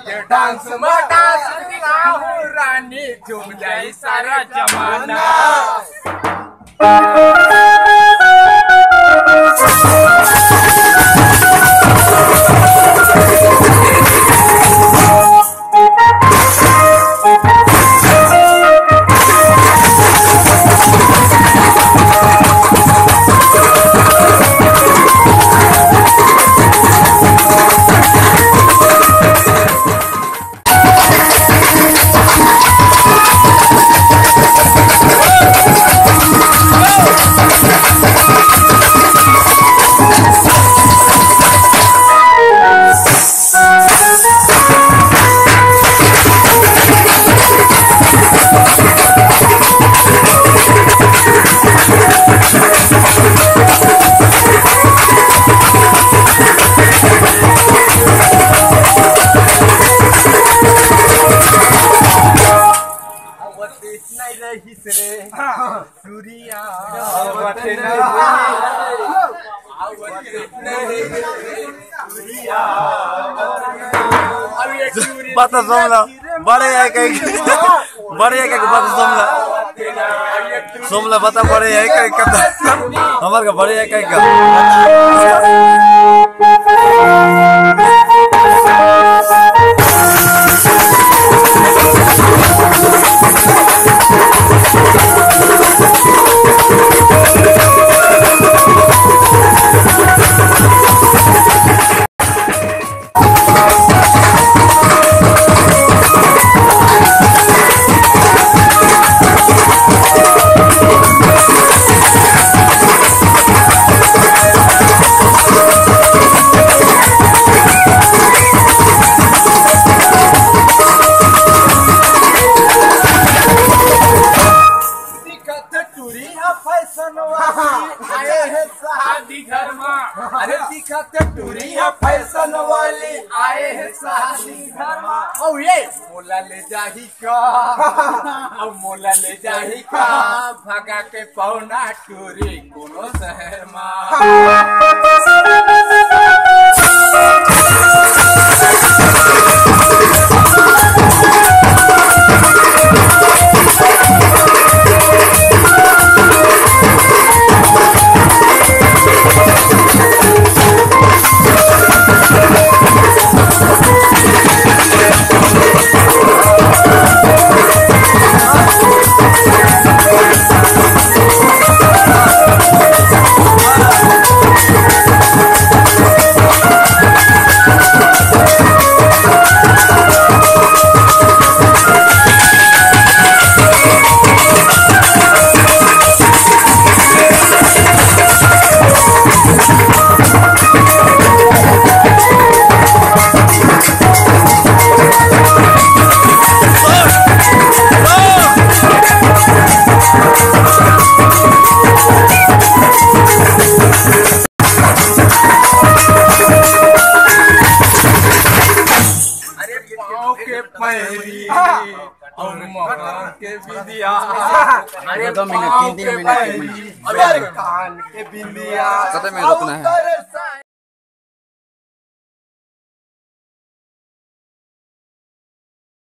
के डांस में डांस दिखाऊं रानी झूम जाए सारा जमाना। Bata somla, bade ya kay, bade ya kay bata somla, somla bata bade ya kay kata, hamar ka bade ya kay ka. अरे दिखत टूरिया फैशन वाली आए हैं शादी घर में। ओ ये मोला ले जाही का, अब मोला ले जाही का, भगा के पौना टूरी कोनो शहर और मकान के बिंदिया, अरे 2 मिनट 3 मिनट कान के बिंदिया, कते में रुकना है।